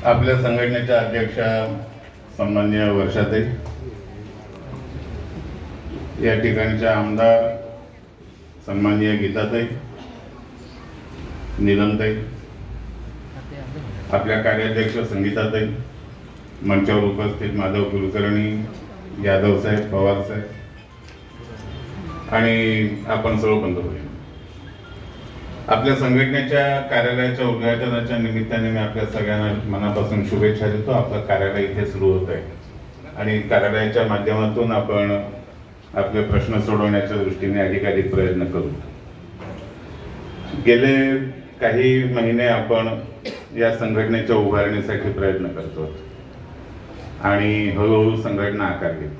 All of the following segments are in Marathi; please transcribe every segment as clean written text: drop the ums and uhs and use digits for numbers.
आपल्या संघटनेच्या अध्यक्षा सन्माननीय वर्षाताई, या ठिकाणच्या आमदार सन्माननीय गीताताई, नीलमताई, आपल्या कार्याध्यक्ष संगीताताई, मंचावर उपस्थित माधव कुलकर्णी, यादव साहेब, पवार साहेब आणि आपण सर्व बंधू, आपल्या संघटनेच्या कार्यालयाच्या उद्घाटनाच्या निमित्ताने मी आपल्या सगळ्यांना मनापासून शुभेच्छा देतो। आपलं कार्यालय इथे सुरू होत आहे आणि कार्यालयाच्या माध्यमातून आपण आपले प्रश्न सोडवण्याच्या दृष्टीने अधिकाधिक प्रयत्न करू। गेले काही महिने आपण या संघटनेच्या उभारणीसाठी प्रयत्न करतो आणि हळूहळू संघटना आकार घेते।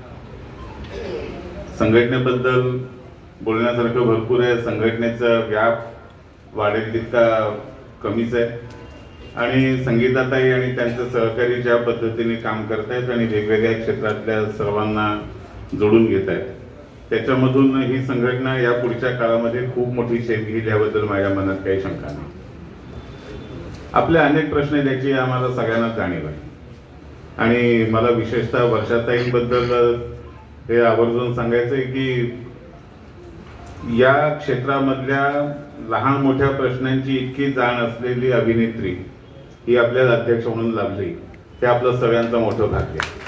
संघटनेबद्दल बोलण्यासारखं भरपूर आहे। संघटनेचा व्याप वाढेल तितका कमीच आहे आणि संगीताताई आणि त्यांचे सहकारी ज्या पद्धतीने काम करतायत आणि वेगवेगळ्या क्षेत्रातल्या सर्वांना जोडून घेत आहेत, त्याच्यामधून ही संघटना या पुढच्या काळामध्ये खूप मोठी शेप घेईल याबद्दल माझ्या मनात काही शंका नाही। आपले अनेक प्रश्न त्याची आम्हाला सगळ्यांना जाणीव आहे आणि मला विशेषतः वर्षाताईंबद्दल हे आवर्जून सांगायचं आहे की या क्षेत्रामधल्या लहान मोठ्या प्रश्नांची इतकी जाण असलेली अभिनेत्री ही आपल्याला अध्यक्ष म्हणून लाभली, ते आपलं सगळ्यांचं मोठं भाग्य आहे।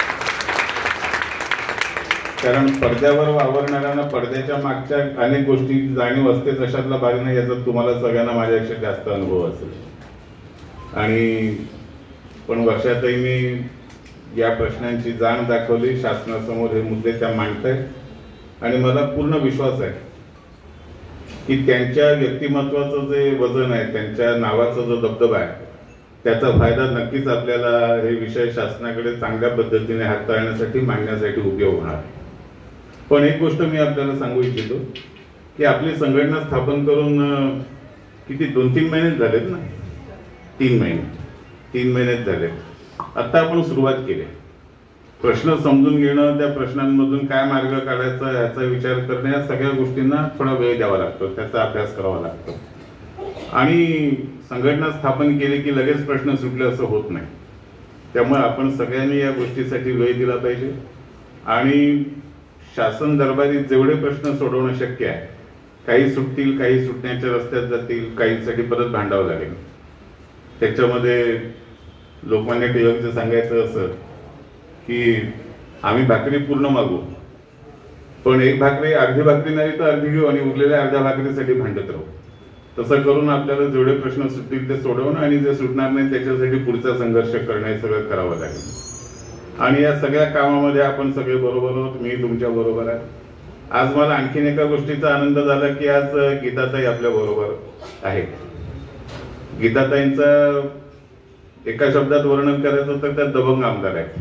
कारण पडद्यावर वावरणाऱ्यांना पडद्याच्या मागच्या अनेक गोष्टी जाणीव असते, तशातला भाग नाही याचा तुम्हाला सगळ्यांना माझ्यापेक्षा जास्त अनुभव असेल। आणि पण वर्षाताईंनी या प्रश्नांची जाण दाखवली, शासनासमोर हे मुद्दे त्या मांडतायत आणि मला पूर्ण विश्वास आहे की त्यांच्या व्यक्तिमत्वाचं जे वजन आहे, त्यांच्या नावाचा जो दबदबा आहे, त्याचा फायदा नक्कीच आपल्याला हे विषय शासनाकडे चांगल्या पद्धतीने हाताळण्यासाठी मांडण्यासाठी उपयोग होणार आहे। पण एक गोष्ट मी आपल्याला सांगू इच्छितो की आपली संघटना स्थापन करून किती 2-3 महिनेच झालेत ना, 3 महिनेच झाले। आता आपण सुरुवात केली, प्रश्न समजून घेणं, त्या प्रश्नांमधून काय मार्ग काढायचा याचा विचार करणे, या सगळ्या गोष्टींना थोडा वेळ द्यावा लागतो, त्याचा अभ्यास करावा लागतो आणि संघटना स्थापन केली की लगेच प्रश्न सुटले असं होत नाही। त्यामुळे आपण सगळ्यांनी या गोष्टीसाठी वेळ दिला पाहिजे आणि शासन दरबारी जेवढे प्रश्न सोडवणं शक्य आहे, काही सुटतील, काही सुटण्याच्या रस्त्यात जातील, काहींसाठी परत भांडावं लागेल। त्याच्यामध्ये लोकमान्य टिळकचं सांगायचं असं की आम्ही भाकरी पूर्ण मागू, पण एक भाकरी अर्धी भाकरी नाही तर अर्धी घेऊ आणि उरलेल्या अर्ध्या भाकरीसाठी भांडत राहू। तसं करून आपल्याला जेवढे प्रश्न सुटतील ते सोडवणं आणि जे सुटणार नाही त्याच्यासाठी पुढचा संघर्ष करणं हे सगळं करावं लागेल आणि या सगळ्या कामामध्ये आपण सगळे बरोबर आहोत, मी तुमच्या बरोबर आहे। आज मला आणखीन एका गोष्टीचा आनंद झाला की आज गीताताई आपल्या बरोबर आहेत। गीताताईंचं एका शब्दात वर्णन करायचं तर त्या दबंग आमदार आहेत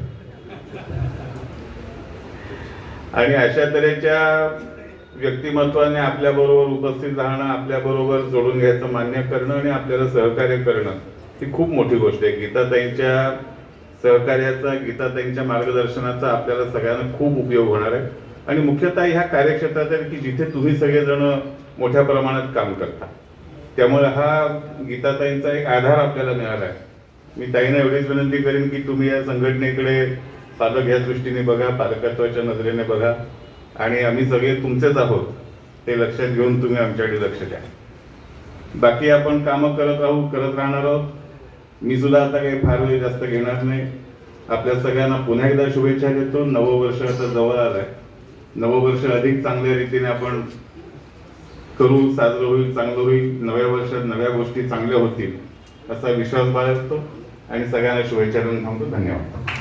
आणि अशा तऱ्हेच्या व्यक्तिमत्वाने आपल्या बरोबर उपस्थित राहणं, आपल्या बरोबर जोडून घ्यायचं, मान्य करणं आणि आपल्याला सहकार्य करणं ही खूप मोठी गोष्ट आहे। गीताताईंच्या सहकार्याचा, गीताताईंच्या मार्गदर्शनाचा आपल्याला सगळ्यांना खूप उपयोग होणार आहे आणि मुख्यतः ह्या कार्यक्षेत्रात आहे की जिथे तुम्ही सगळेजण मोठ्या प्रमाणात काम करता, त्यामुळे हा गीताताईंचा एक आधार आपल्याला मिळाला आहे। मी ताईंना एवढीच विनंती करेन की तुम्ही या संघटनेकडे पालक या दृष्टीने बघा, पालकत्वाच्या नजरेने बघा आणि आम्ही सगळे तुमचेच आहोत ते लक्षात घेऊन तुम्ही आमच्याकडे लक्ष द्या। बाकी आपण कामं करत राहणार आहोत। मी सुद्धा आता काही फार वेळ जास्त घेणार नाही। आपल्या सगळ्यांना पुन्हा एकदा शुभेच्छा देतो। नववर्ष आता जवळ आलंय, नववर्ष अधिक चांगल्या रीतीने आपण करू, साजरं होईल, चांगलं होईल। नव्या वर्षात नव्या गोष्टी चांगल्या होतील असा विश्वास बाळगतो आणि सगळ्यांना शुभेच्छा देऊन थांबतो। धन्यवाद।